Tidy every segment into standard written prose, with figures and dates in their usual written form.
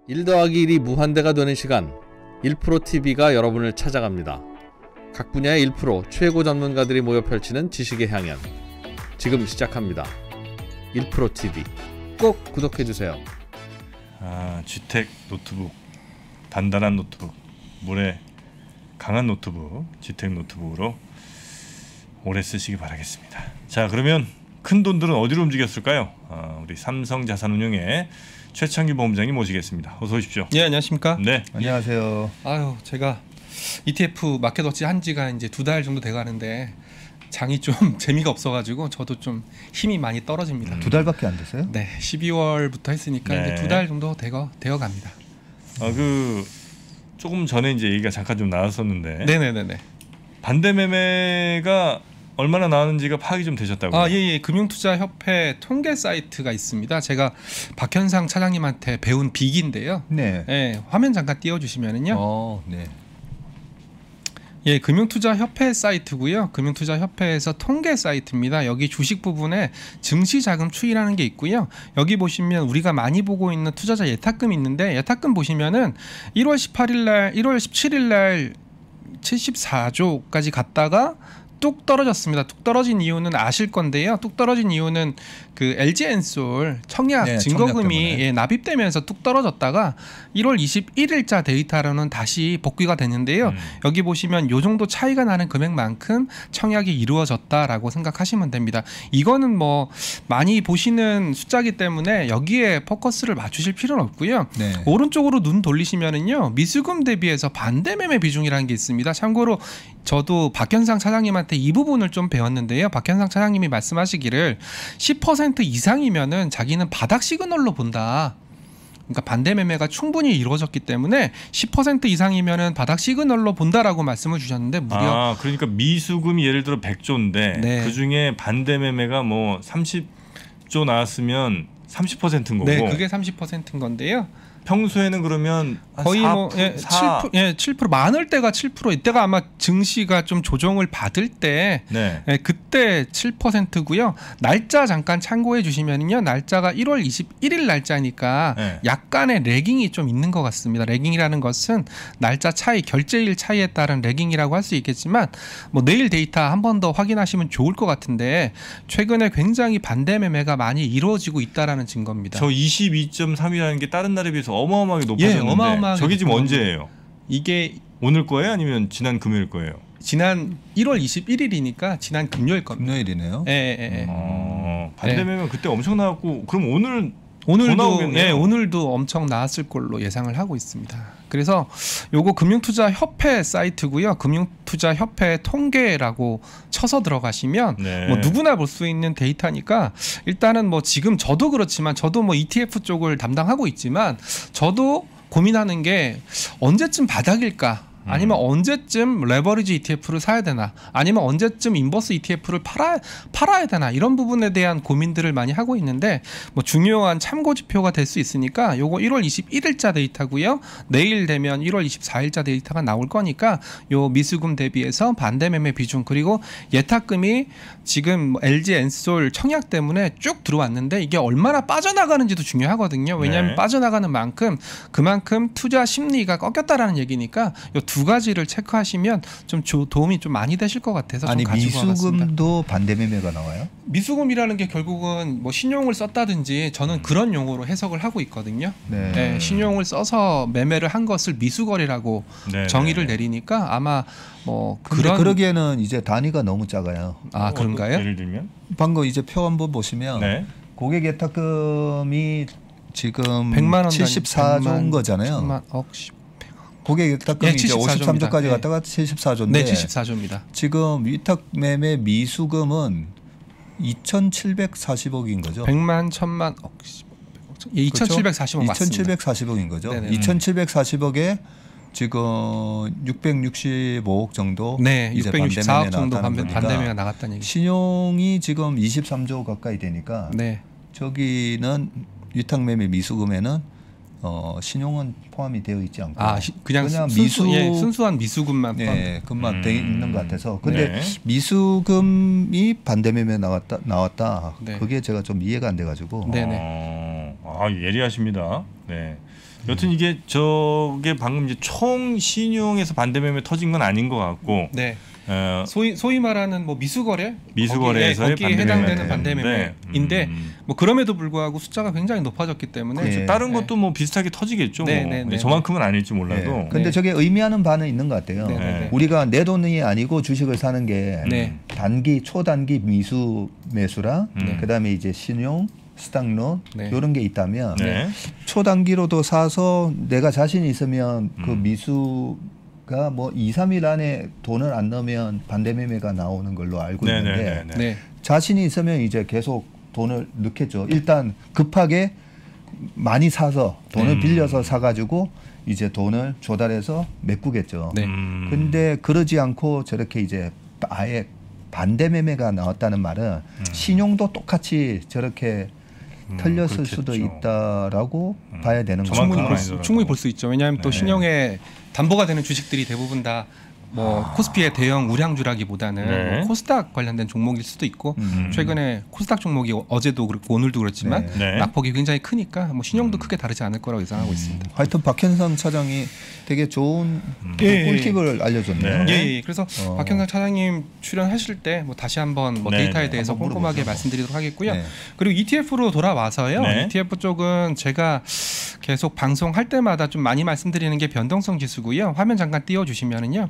1 더하기 1이 무한대가 되는 시간 1%TV가 여러분을 찾아갑니다. 각 분야의 1% 최고 전문가들이 모여 펼치는 지식의 향연 지금 시작합니다. 1%TV 꼭 구독해주세요. GTEC 노트북, 단단한 노트북, 물에 강한 노트북, GTEC 노트북으로 오래 쓰시기 바라겠습니다. 자, 그러면 큰 돈들은 어디로 움직였을까요? 우리 삼성자산운용의 최창규 본부장님 모시겠습니다. 어서 오십시오. 예, 안녕하십니까? 네, 안녕하세요. 아유, 제가 ETF 마켓워치 한 지가 이제 2달 정도 돼가는데 장이 좀 재미가 없어가지고 저도 좀 힘이 많이 떨어집니다. 2달밖에 안 됐어요? 네, 12월부터 했으니까 네. 이제 2달 정도 되어갑니다. 조금 전에 이제 얘기가 잠깐 좀 나왔었는데, 네네네네. 반대 매매가 얼마나 나왔는지가 파악이 좀 되셨다고요? 예. 금융투자협회 통계 사이트가 있습니다. 제가 박현상 차장님한테 배운 빅인데요. 네. 예, 화면 잠깐 띄워주시면은요. 네. 예, 금융투자협회 사이트고요. 금융투자협회에서 통계 사이트입니다. 여기 주식 부분에 증시자금 추이라는 게 있고요. 여기 보시면 우리가 많이 보고 있는 투자자 예탁금이 있는데, 예탁금 보시면은 1월 18일 날, 1월 17일 날 74조까지 갔다가 뚝 떨어졌습니다. 뚝 떨어진 이유는 아실 건데요. 뚝 떨어진 이유는 그 LG엔솔 청약 증거금이 납입되면서 뚝 떨어졌다가 1월 21일자 데이터로는 다시 복귀가 됐는데요. 여기 보시면 요 정도 차이가 나는 금액만큼 청약이 이루어졌다라고 생각하시면 됩니다. 이거는 뭐 많이 보시는 숫자이기 때문에 여기에 포커스를 맞추실 필요는 없고요. 네. 오른쪽으로 눈 돌리시면은요, 미수금 대비해서 반대 매매 비중이라는 게 있습니다. 참고로 저도 박현상 차장님한테 이 부분을 좀 배웠는데요. 박현상 차장님이 말씀하시기를 10% 이상이면은 자기는 바닥 시그널로 본다. 그러니까 반대 매매가 충분히 이루어졌기 때문에 10% 이상이면은 바닥 시그널로 본다라고 말씀을 주셨는데, 무려 그러니까 미수금이 예를 들어 100조인데 네. 그 중에 반대 매매가 뭐 30조 나왔으면 30%인 거고. 네, 그게 30%인 건데요. 평소에는 그러면 거의 4, 뭐 7% 많을 때가 7%, 이때가 아마 증시가 좀 조정을 받을 때 네. 그때 7%고요. 날짜 잠깐 참고해 주시면요, 날짜가 1월 21일 날짜니까 네. 약간의 레깅이 좀 있는 것 같습니다. 레깅이라는 것은 날짜 차이, 결제일 차이에 따른 레깅이라고 할 수 있겠지만, 뭐 내일 데이터 한 번 더 확인하시면 좋을 것 같은데, 최근에 굉장히 반대 매매가 많이 이루어지고 있다라는 증거입니다. 저 22.3이라는 게 다른 날에 비해서 어마어마하게 높아졌는데, 어마어마하게 저게 지금 높은 언제예요? 이게 오늘 거예요? 아니면 지난 금요일 거예요? 지난 1월 21일이니까 지난 금요일 겁니다. 금요일이네요. 예. 반대 매매 그때 엄청 나왔고, 그럼 오늘도 오늘도 엄청 나왔을 걸로 예상을 하고 있습니다. 그래서 요거 금융투자협회 사이트고요. 금융투자협회 통계라고 쳐서 들어가시면 네. 뭐 누구나 볼 수 있는 데이터니까, 일단은 뭐 지금 저도 그렇지만, 저도 뭐 ETF 쪽을 담당하고 있지만, 저도 고민하는 게 언제쯤 바닥일까? 아니면 언제쯤 레버리지 ETF를 사야 되나? 아니면 언제쯤 인버스 ETF를 팔아야 되나? 이런 부분에 대한 고민들을 많이 하고 있는데, 뭐 중요한 참고 지표가 될 수 있으니까 요거 1월 21일자 데이터고요. 내일 되면 1월 24일자 데이터가 나올 거니까 요 미수금 대비해서 반대 매매 비중, 그리고 예탁금이 지금 LG엔솔 청약 때문에 쭉 들어왔는데 이게 얼마나 빠져나가는지도 중요하거든요. 왜냐하면 네. 빠져나가는 만큼 그만큼 투자 심리가 꺾였다라는 얘기니까 요 두 가지를 체크하시면 좀 도움이 좀 많이 되실 것 같아서 좀 가지고 와봤습니다. 미수금도 반대 매매가 나와요? 미수금이라는 게 결국은 뭐 신용을 썼다든지, 저는 그런 용어로 해석을 하고 있거든요. 네. 네, 신용을 써서 매매를 한 것을 미수거래라고 네, 정의를 네. 내리니까 아마 뭐 그런데 그러기에는 이제 단위가 너무 작아요. 그런가요? 예를 들면 방금 이제 표 한번 보시면 네. 고객 예탁금이 지금 100만 원 74조인 거잖아요. 1000만, 고객 예탁금이 네, 이제 74 조입니다. 53조까지 네. 갔다가 74조인데 네, 74조입니다. 지금 위탁 매매 미수금은 2,740억인 거죠. 100만, 1000만, 2,740억 맞습니다. 2,740억인 거죠. 네네. 2,740억에 지금 665억 정도 네, 이제 664억 정도 나왔다는 반대매가 거니까 나갔다는 얘기. 신용이 지금 23조 가까이 되니까 네. 저기는 위탁 매매 미수금에는 신용은 포함이 되어 있지 않고 그냥 순수한 미수금만 금만 돼 있는 것 같아서. 근데 네. 미수금이 반대매매 나왔다. 네. 그게 제가 좀 이해가 안 돼가지고. 네네. 예리하십니다. 네. 여튼 이게 저게 방금 이제 총 신용에서 반대 매매 터진 건 아닌 것 같고 네. 소위 말하는 뭐 미수거래에서의 거기에 해당되는 반대 매매인데 뭐 그럼에도 불구하고 숫자가 굉장히 높아졌기 때문에 그렇죠. 다른 것도 뭐 비슷하게 터지겠죠. 뭐. 저만큼은 아닐지 몰라도. 네. 근데 저게 의미하는 바는 있는 것 같아요. 네. 우리가 내 돈이 아니고 주식을 사는 게 네. 단기, 초단기 미수 매수랑 그다음에 이제 신용, 스탁론 네. 이런 게 있다면 네. 초단기로도 사서 내가 자신이 있으면 그 미수가 뭐 2, 3일 안에 돈을 안 넣으면 반대 매매가 나오는 걸로 알고 있는데 네. 자신이 있으면 이제 계속 돈을 넣겠죠. 일단 급하게 많이 사서 돈을 빌려서 사가지고 이제 돈을 조달해서 메꾸겠죠. 네. 근데 그러지 않고 저렇게 이제 아예 반대 매매가 나왔다는 말은 신용도 똑같이 저렇게 털렸을 그렇겠죠. 수도 있다라고 봐야 되는 거죠. 저만큼은 아니더라고요. 충분히 볼 수 있죠. 왜냐하면 또 네. 신용에 담보가 되는 주식들이 대부분 다 뭐 코스피의 대형 우량주라기보다는 네. 뭐 코스닥 관련된 종목일 수도 있고 최근에 코스닥 종목이 어제도 그렇고 오늘도 그렇지만 네. 낙폭이 굉장히 크니까 뭐 신용도 크게 다르지 않을 거라고 예상하고 있습니다. 하여튼 박현상 차장이 되게 좋은 예, 꿀팁을 알려줬네요. 네. 예. 그래서 박현상 차장님 출연하실 때 뭐 다시 한번 뭐 네, 데이터에 네. 대해서 한번 꼼꼼하게 물어보죠. 말씀드리도록 하겠고요. 네. 그리고 ETF로 돌아와서요. 네. ETF 쪽은 제가 계속 방송할 때마다 좀 많이 말씀드리는 게 변동성 지수고요. 화면 잠깐 띄워주시면은요.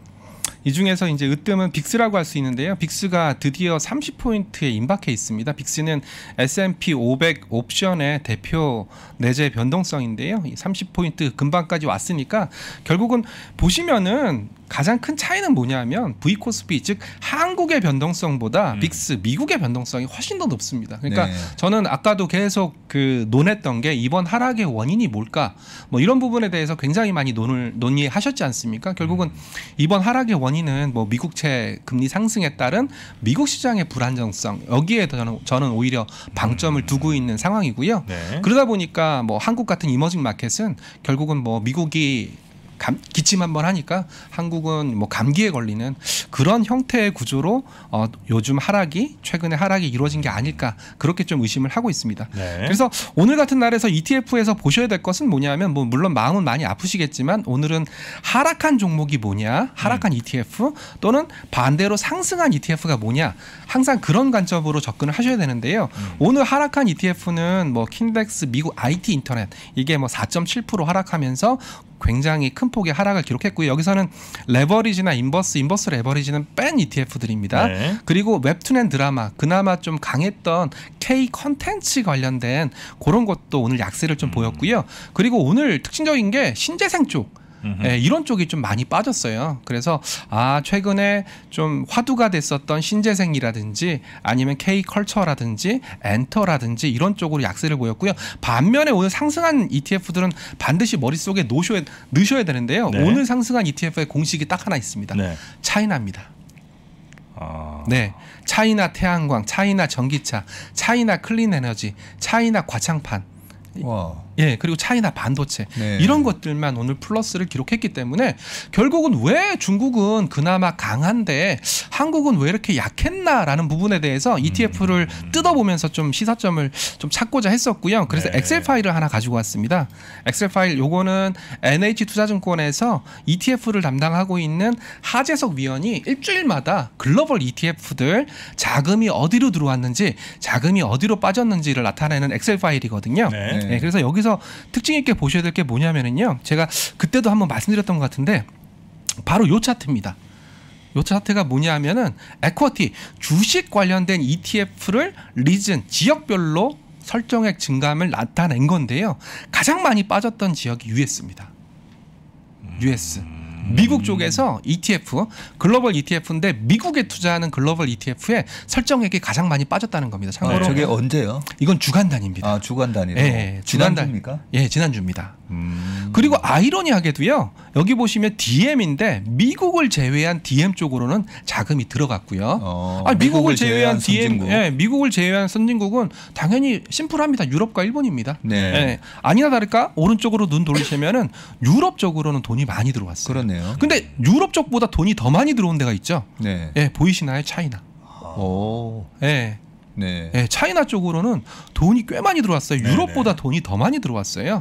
이 중에서 이제 으뜸은 빅스라고 할 수 있는데요. 빅스가 드디어 30포인트에 임박해 있습니다. 빅스는 S&P 500 옵션의 대표 내재 변동성인데요. 30포인트 근방까지 왔으니까 결국은 보시면은 가장 큰 차이는 뭐냐면 V코스피 즉 한국의 변동성보다 빅스 미국의 변동성이 훨씬 더 높습니다. 그러니까 네. 저는 아까도 계속 그 논했던 게 이번 하락의 원인이 뭘까 뭐 이런 부분에 대해서 굉장히 많이 논의하셨지 않습니까? 결국은 이번 하락의 원인은 뭐 미국채 금리 상승에 따른 미국 시장의 불안정성 여기에 저는 오히려 방점을 두고 있는 상황이고요. 네. 그러다 보니까 뭐 한국 같은 이머징 마켓은 결국은 뭐 미국이 기침 한번 하니까 한국은 뭐 감기에 걸리는 그런 형태의 구조로 요즘 최근에 하락이 이루어진 게 아닐까 그렇게 좀 의심을 하고 있습니다. 네. 그래서 오늘 같은 날에서 ETF에서 보셔야 될 것은 뭐냐면 뭐 물론 마음은 많이 아프시겠지만 오늘은 하락한 종목이 뭐냐, 하락한 ETF 또는 반대로 상승한 ETF가 뭐냐 항상 그런 관점으로 접근을 하셔야 되는데요. 오늘 하락한 ETF는 뭐 킨덱스 미국 IT 인터넷 이게 뭐 4.7% 하락하면서 굉장히 큰 폭의 하락을 기록했고요. 여기서는 레버리지나 인버스 레버리지는 뺀 ETF들입니다. 네. 그리고 웹툰 앤 드라마 그나마 좀 강했던 K 컨텐츠 관련된 그런 것도 오늘 약세를 좀 보였고요. 그리고 오늘 특징적인 게 신재생 쪽 네, 이런 쪽이 좀 많이 빠졌어요. 그래서 최근에 좀 화두가 됐었던 신재생이라든지 아니면 K컬처라든지 엔터라든지 이런 쪽으로 약세를 보였고요. 반면에 오늘 상승한 ETF들은 반드시 머릿속에 넣으셔야 되는데요. 네. 오늘 상승한 ETF의 공식이 딱 하나 있습니다. 네. 차이나입니다. 네, 차이나 태양광, 차이나 전기차, 차이나 클린에너지, 차이나 과창판. 와. 예, 그리고 차이나 반도체 네. 이런 것들만 오늘 플러스를 기록했기 때문에 결국은 왜 중국은 그나마 강한데 한국은 왜 이렇게 약했나라는 부분에 대해서 ETF를 뜯어보면서 좀 시사점을 좀 찾고자 했었고요. 그래서 네. 엑셀 파일을 하나 가지고 왔습니다. 엑셀 파일 요거는 NH투자증권에서 ETF를 담당하고 있는 하재석 위원이 일주일마다 글로벌 ETF들 자금이 어디로 들어왔는지 자금이 어디로 빠졌는지를 나타내는 엑셀 파일이거든요. 네. 네, 그래서 여기서 특징 있게 보셔야 될 게 뭐냐면은요. 제가 그때도 한번 말씀드렸던 것 같은데 바로 요 차트입니다. 요 차트가 뭐냐면은 에쿼티 주식 관련된 ETF를 리즌 지역별로 설정액 증감을 나타낸 건데요. 가장 많이 빠졌던 지역이 US입니다. US. 미국 쪽에서 ETF, 글로벌 ETF인데 미국에 투자하는 글로벌 ETF의 설정액이 가장 많이 빠졌다는 겁니다. 참고로 저게 언제요? 이건 주간 단위입니다. 주간 단위로. 예, 주간 단위. 지난주입니까? 예, 지난주입니다. 그리고 아이러니하게도요. 여기 보시면 DM인데 미국을 제외한 DM 쪽으로는 자금이 들어갔고요. 미국을 제외한 DM, 선진국. 미국을 제외한 선진국은 당연히 심플합니다. 유럽과 일본입니다. 네. 예, 아니나 다를까 오른쪽으로 눈 돌리시면은 유럽 쪽으로는 돈이 많이 들어왔어요. 그렇네요. 근데 유럽 쪽보다 돈이 더 많이 들어온 데가 있죠. 네. 예, 보이시나요? 차이나. 오. 예. 네. 예, 차이나 쪽으로는 돈이 꽤 많이 들어왔어요. 네네. 유럽보다 돈이 더 많이 들어왔어요.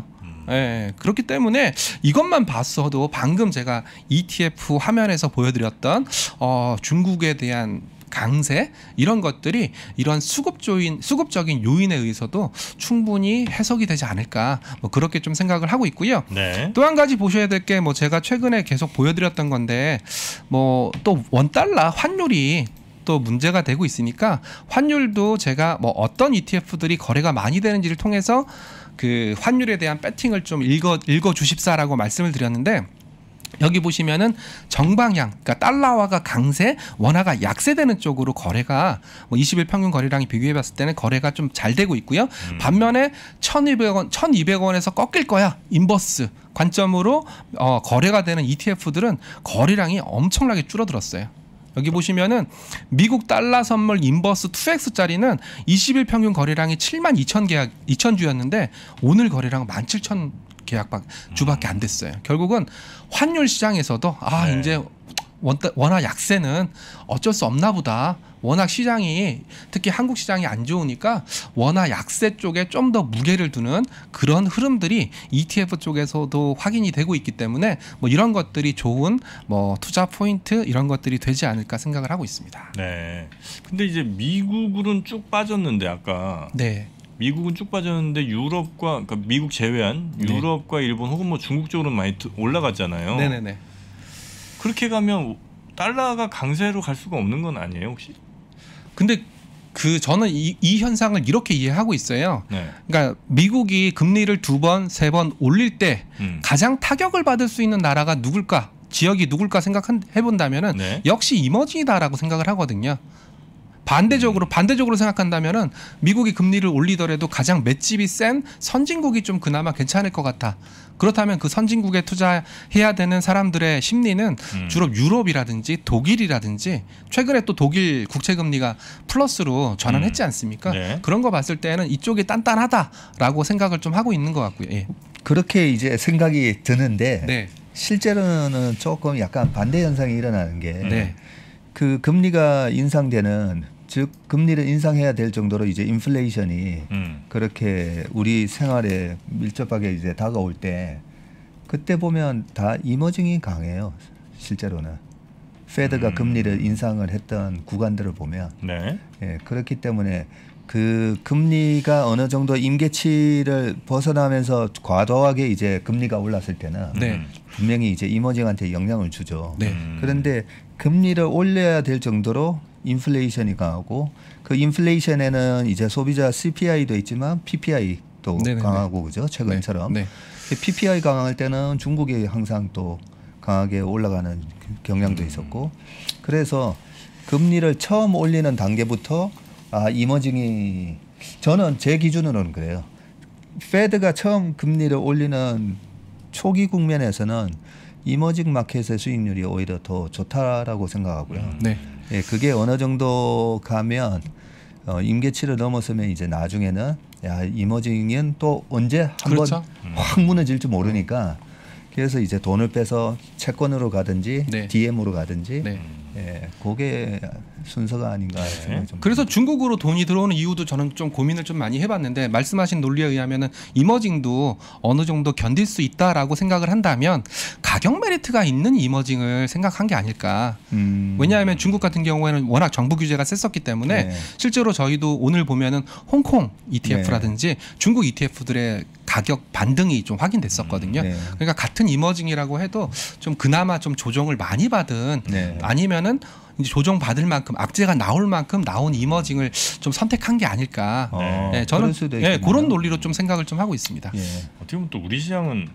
예, 그렇기 때문에 이것만 봤어도 방금 제가 ETF 화면에서 보여드렸던 중국에 대한 강세 이런 것들이 이런 수급적인 요인에 의해서도 충분히 해석이 되지 않을까 뭐 그렇게 좀 생각을 하고 있고요. 네. 또 한 가지 보셔야 될 게 뭐 제가 최근에 계속 보여드렸던 건데 뭐 또 원달러 환율이 또 문제가 되고 있으니까 환율도 제가 뭐 어떤 ETF들이 거래가 많이 되는지를 통해서 그 환율에 대한 배팅을 좀 읽어 주십사라고 말씀을 드렸는데 여기 보시면은 정방향, 그러니까 달러화가 강세, 원화가 약세되는 쪽으로 거래가 뭐 20일 평균 거래량이 비교해봤을 때는 거래가 좀 잘 되고 있고요. 반면에 1,200원에서 꺾일 거야 인버스 관점으로 거래가 되는 ETF들은 거래량이 엄청나게 줄어들었어요. 여기 보시면은 미국 달러 선물 인버스 2X짜리는 20일 평균 거래량이 72,000주였는데 오늘 거래량은 17,000 주밖에 안 됐어요. 결국은 환율 시장에서도 네. 이제 원화 약세는 어쩔 수 없나 보다. 워낙 시장이 특히 한국 시장이 안 좋으니까 원화 약세 쪽에 좀 더 무게를 두는 그런 흐름들이 ETF 쪽에서도 확인이 되고 있기 때문에 뭐 이런 것들이 좋은 뭐 투자 포인트 이런 것들이 되지 않을까 생각을 하고 있습니다. 네. 근데 이제 미국은 쭉 빠졌는데 아까 네. 미국은 쭉 빠졌는데 유럽과 그러니까 미국 제외한 네. 유럽과 일본 혹은 뭐 중국 쪽으로는 많이 올라갔잖아요. 네네네. 그렇게 가면 달러가 강세로 갈 수가 없는 건 아니에요 혹시? 근데 저는 이 현상을 이렇게 이해하고 있어요. 네. 그러니까 미국이 금리를 2번, 3번 올릴 때 가장 타격을 받을 수 있는 나라가 누굴까? 지역이 누굴까 생각해 본다면은 네. 역시 이머징이다라고 생각을 하거든요. 반대적으로 생각한다면은 미국이 금리를 올리더라도 가장 맷집이 센 선진국이 좀 그나마 괜찮을 것 같아. 그렇다면 그 선진국에 투자해야 되는 사람들의 심리는 주로 유럽이라든지 독일이라든지 최근에 또 독일 국채 금리가 플러스로 전환했지 않습니까? 네. 그런 거 봤을 때는 이쪽이 단단하다라고 생각을 좀 하고 있는 것 같고요. 예. 그렇게 이제 생각이 드는데 네. 실제로는 조금 약간 반대 현상이 일어나는 게 네. 그 금리가 인상되는 즉 금리를 인상해야 될 정도로 이제 인플레이션이 그렇게 우리 생활에 밀접하게 이제 다가올 때 그때 보면 다 이머징이 강해요. 실제로는 페드가 금리를 인상을 했던 구간들을 보면 네. 예, 그렇기 때문에 그 금리가 어느 정도 임계치를 벗어나면서 과도하게 이제 금리가 올랐을 때는 네. 분명히 이제 이머징한테 영향을 주죠. 네. 그런데 금리를 올려야 될 정도로 인플레이션이 강하고 그 인플레이션에는 이제 소비자 CPI도 있지만 PPI도 네네네. 강하고 그죠? 최근처럼 네. PPI 강할 때는 중국이 항상 또 강하게 올라가는 경향도 있었고 그래서 금리를 처음 올리는 단계부터 이머징이 저는 제 기준으로는 그래요. 페드가 처음 금리를 올리는 초기 국면에서는 이머징 마켓의 수익률이 오히려 더 좋다라고 생각하고요. 네. 예, 그게 어느 정도 가면 임계치를 넘어서면 이제 나중에는 이머징은 또 언제 한번 그렇죠. 확 무너질지 모르니까 그래서 이제 돈을 빼서 채권으로 가든지 네. DM으로 가든지 네. 예, 그게 순서가 아닌가 생각이 좀 그래서 중국으로 돈이 들어오는 이유도 저는 좀 고민을 좀 많이 해봤는데 말씀하신 논리에 의하면은 이머징도 어느 정도 견딜 수 있다라고 생각을 한다면 가격 메리트가 있는 이머징을 생각한 게 아닐까. 왜냐하면 중국 같은 경우에는 워낙 정부 규제가 셌었기 때문에 네. 실제로 저희도 오늘 보면은 홍콩 ETF라든지 중국 ETF들의 가격 반등이 좀 확인됐었거든요. 네. 그러니까 같은 이머징이라고 해도 좀 그나마 좀 조정을 많이 받은 네. 아니면은 이제 조정 받을 만큼 악재가 나올 만큼 나온 이머징을 좀 선택한 게 아닐까. 네, 저는 그럴 수도 있겠네요. 그런 논리로 좀 생각을 좀 하고 있습니다. 예. 어떻게 보면 또 우리 시장은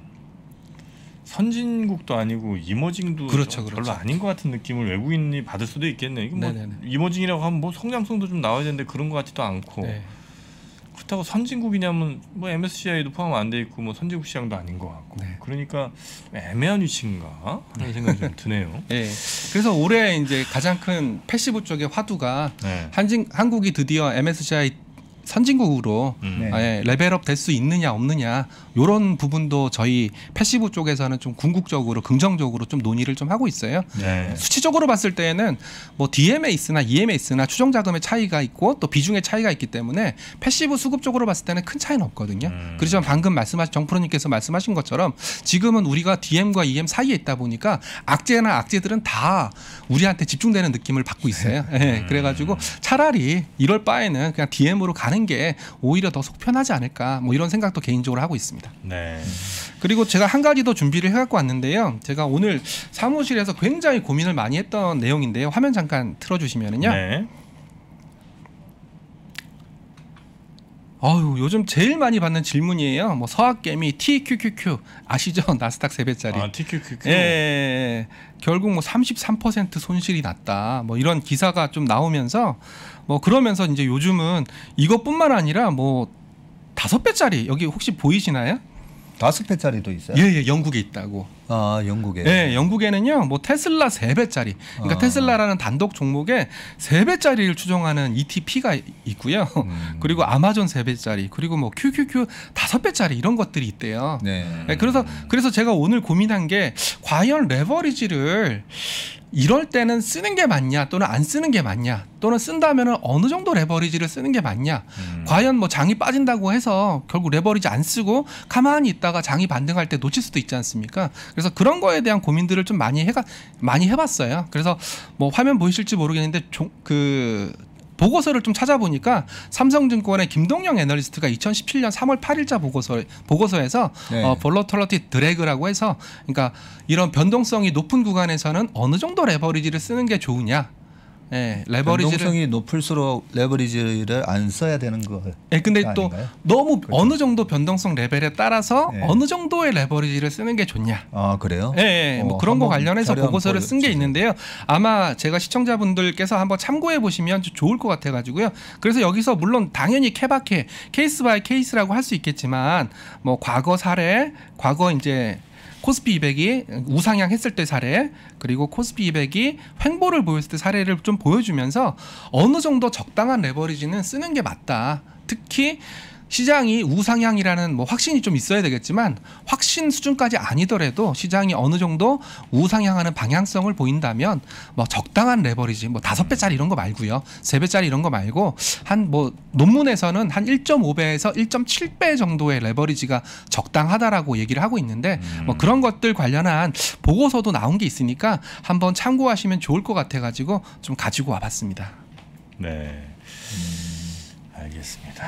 선진국도 아니고 이머징도 그렇죠, 별로 그렇죠. 아닌 것 같은 느낌을 외국인이 받을 수도 있겠네. 이거 뭐 네네네. 이머징이라고 하면 뭐 성장성도 좀 나와야 되는데 그런 것 같지도 않고 네. 그렇다고 선진국이냐면 뭐 MSCI도 포함 안 돼 있고 뭐 선진국 시장도 아닌 것 같고 네. 그러니까 애매한 위치인가 하는 생각이 좀 드네요. 네. 그래서 올해 이제 가장 큰 패시브 쪽의 화두가 네. 한국이 드디어 MSCI 선진국으로 네. 레벨업 될 수 있느냐 없느냐 이런 부분도 저희 패시브 쪽에서는 좀 궁극적으로 긍정적으로 좀 논의를 좀 하고 있어요. 네. 수치적으로 봤을 때는 뭐 DMAS나 EMAS나 추정 자금의 차이가 있고 또 비중의 차이가 있기 때문에 패시브 수급 쪽으로 봤을 때는 큰 차이는 없거든요. 그렇지만 방금 말씀하신 정프로님께서 말씀하신 것처럼 지금은 우리가 DM과 EM 사이에 있다 보니까 악재나 악재들은 다 우리한테 집중되는 느낌을 받고 있어요. 네, 그래가지고 차라리 이럴 바에는 그냥 DM으로 가는 게 오히려 더 속편하지 않을까 뭐 이런 생각도 개인적으로 하고 있습니다. 네. 그리고 제가 한 가지 더 준비를 해갖고 왔는데요. 제가 오늘 사무실에서 굉장히 고민을 많이 했던 내용인데요. 화면 잠깐 틀어주시면은요. 네. 요즘 제일 많이 받는 질문이에요. 뭐 서학개미 TQQQ 아시죠? 나스닥 3배짜리. 아, TQQQ. 예. 결국 뭐 33% 손실이 났다. 뭐 이런 기사가 좀 나오면서 뭐 그러면서 이제 요즘은 이것뿐만 아니라 뭐 5배짜리 여기 혹시 보이시나요? 5배짜리도 있어요? 예, 영국에 있다고. 아, 영국에. 네, 영국에는요, 뭐 테슬라 3배짜리. 그러니까 테슬라라는 단독 종목에 3배짜리를 추정하는 ETP가 있고요. 그리고 아마존 3배짜리, 그리고 뭐 QQQ 5배짜리 이런 것들이 있대요. 네. 네, 그래서 제가 오늘 고민한 게 과연 레버리지를 이럴 때는 쓰는 게 맞냐 또는 안 쓰는 게 맞냐 또는 쓴다면은 어느 정도 레버리지를 쓰는 게 맞냐 과연 뭐 장이 빠진다고 해서 결국 레버리지 안 쓰고 가만히 있다가 장이 반등할 때 놓칠 수도 있지 않습니까? 그래서 그런 거에 대한 고민들을 좀 많이 해봤어요. 그래서 뭐 화면 보이실지 모르겠는데 보고서를 좀 찾아보니까 삼성증권의 김동영 애널리스트가 2017년 3월 8일자 보고서에서 네. 볼러털러티 드래그라고 해서 그러니까 이런 변동성이 높은 구간에서는 어느 정도 레버리지를 쓰는 게 좋으냐. 예, 레버리지를 변동성이 높을수록 레버리지를 안 써야 되는 거. 예, 근데 또 아닌가요? 너무 그렇죠. 어느 정도 변동성 레벨에 따라서 네. 어느 정도의 레버리지를 쓰는 게 좋냐. 아, 그래요? 예, 뭐 그런 거 한번 관련해서 자료 보고서를 쓴 게 보여주세요. 있는데요. 아마 제가 시청자분들께서 한번 참고해 보시면 좋을 것 같아가지고요. 그래서 여기서 물론 당연히 케바케 케이스 바이 케이스라고 할 수 있겠지만 뭐 과거 사례, 과거 이제 코스피 200이 우상향 했을 때 사례 그리고 코스피 200이 횡보를 보였을 때 사례를 좀 보여주면서 어느 정도 적당한 레버리지는 쓰는 게 맞다. 특히 시장이 우상향이라는 뭐 확신이 좀 있어야 되겠지만 확신 수준까지 아니더라도 시장이 어느 정도 우상향하는 방향성을 보인다면 뭐 적당한 레버리지 뭐 5배짜리 이런 거 말고요. 3배짜리 이런 거 말고 한 뭐 논문에서는 한 1.5배에서 1.7배 정도의 레버리지가 적당하다라고 얘기를 하고 있는데 뭐 그런 것들 관련한 보고서도 나온 게 있으니까 한번 참고하시면 좋을 것 같아 가지고 좀 가지고 와 봤습니다. 네. 알겠습니다.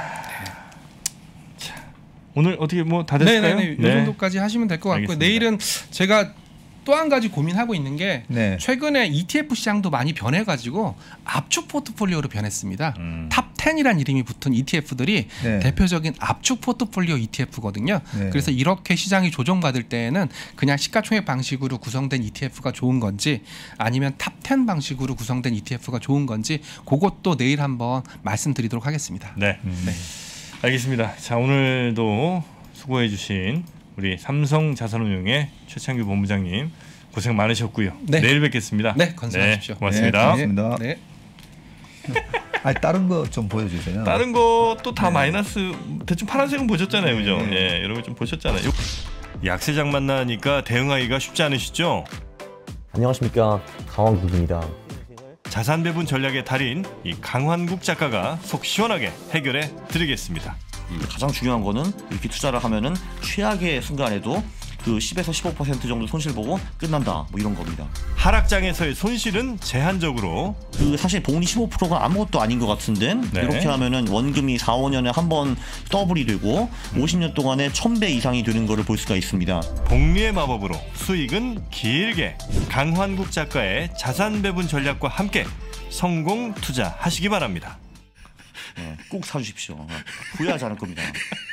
오늘 어떻게 뭐 다 됐을까요? 네네네. 이 정도까지 하시면 될 것 같고요. 알겠습니다. 내일은 제가 또 한 가지 고민하고 있는 게 네. 최근에 ETF 시장도 많이 변해가지고 압축 포트폴리오로 변했습니다. 탑 10이라는 이름이 붙은 ETF들이 네. 대표적인 압축 포트폴리오 ETF거든요. 네. 그래서 이렇게 시장이 조정받을 때에는 그냥 시가총액 방식으로 구성된 ETF가 좋은 건지 아니면 탑 10 방식으로 구성된 ETF가 좋은 건지 그것도 내일 한번 말씀드리도록 하겠습니다. 네. 알겠습니다. 자, 오늘도 수고해 주신 우리 삼성자산운용의 최창규 본부장님 고생 많으셨고요. 네. 내일 뵙겠습니다. 네, 건승하십시오. 고맙습니다. 네, 고맙습니다. 네. 아니, 다른 거 좀 보여주세요. 다른 것도 다 네. 마이너스 대충 파란색은 보셨잖아요, 그죠? 예, 이런 거 좀 보셨잖아요. 약세장 만나니까 대응하기가 쉽지 않으시죠? 안녕하십니까, 강원국입니다. 자산 배분 전략의 달인 이 강환국 작가가 속 시원하게 해결해 드리겠습니다. 가장 중요한 거는 이렇게 투자를 하면은 최악의 순간에도 그 10에서 15% 정도 손실 보고 끝난다, 뭐 이런 겁니다. 하락장에서의 손실은 제한적으로 그 사실 복리 15%가 아무것도 아닌 것 같은데 네. 이렇게 하면은 원금이 4, 5년에 한 번 더블이 되고 50년 동안에 1000배 이상이 되는 거를 볼 수가 있습니다. 복리의 마법으로 수익은 길게 강환국 작가의 자산 배분 전략과 함께 성공 투자하시기 바랍니다. 꼭 사주십시오. 후회하지 않을 겁니다.